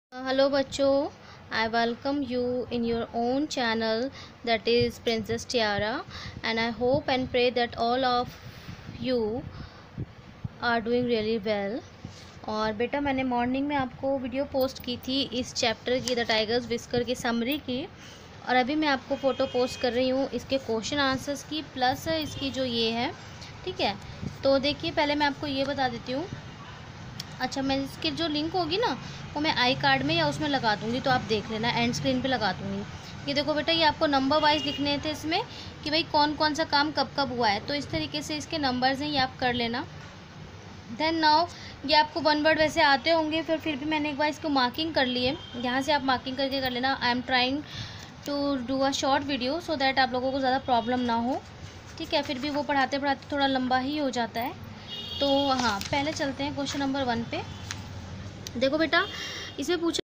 Hello बच्चों, I welcome you in your own channel that is Princess Tiara, and I hope and pray that all of you are doing really well। और बेटा मैंने morning में आपको video post की थी इस chapter की, द टाइगर्स विस्कर की समरी की, और अभी मैं आपको फ़ोटो पोस्ट कर रही हूँ इसके क्वेश्चन आंसर्स की प्लस इसकी जो ये है, ठीक है। तो देखिए पहले मैं आपको ये बता देती हूँ। अच्छा, मैं इसकी जो लिंक होगी ना वो मैं आई कार्ड में या उसमें लगा दूँगी, तो आप देख लेना, एंड स्क्रीन पे लगा दूँगी। ये देखो बेटा, ये आपको नंबर वाइज लिखने थे इसमें कि भाई कौन कौन सा काम कब कब हुआ है, तो इस तरीके से इसके नंबर्स हैं, ये आप कर लेना। देन नाउ ये आपको वन वर्ड वैसे आते होंगे, फिर भी मैंने एक बार इसको मार्किंग कर ली है, यहाँ से आप मार्किंग करके कर लेना। I am trying to do a short video so that आप लोगों को ज़्यादा प्रॉब्लम ना हो, ठीक है। फिर भी वो पढ़ाते पढ़ाते थोड़ा लंबा ही हो जाता है। तो हाँ, पहले चलते हैं क्वेश्चन नंबर 1 पे। देखो बेटा, इसमें पूछा